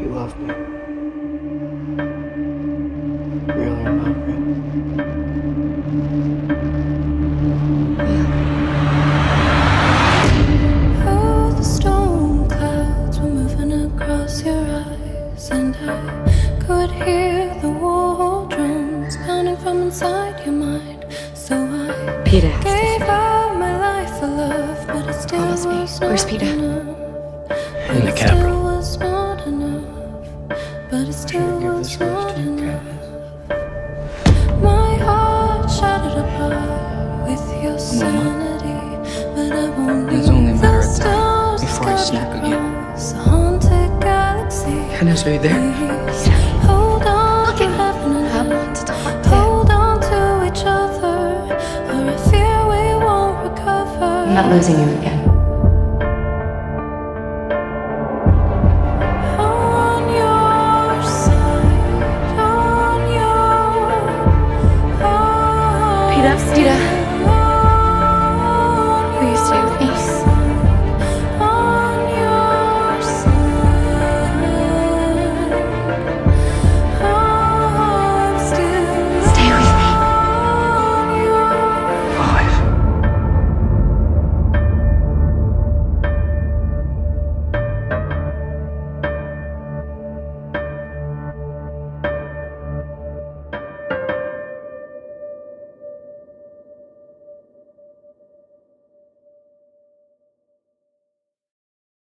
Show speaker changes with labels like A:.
A: You love me. Really or not really?
B: Yeah. Oh, the storm clouds were moving across your eyes, and I could hear the war drums pounding from inside your mind. So I
C: Peeta has
B: gave up my life for love, but it still was me.
C: Where's Peeta?
A: In the capital.
B: Was not enough, but it still was not enough. My heart shattered apart with your sanity, but I won't
A: It's
B: leave
A: only a matter
B: the
A: of time
B: stars
A: before I snap again.
B: across a haunted galaxy.
A: Katniss, are you there?
B: Please hold on to heaven and earth. Hold on to each other, or I fear we won't recover.
C: I'm not losing you again. Peeta.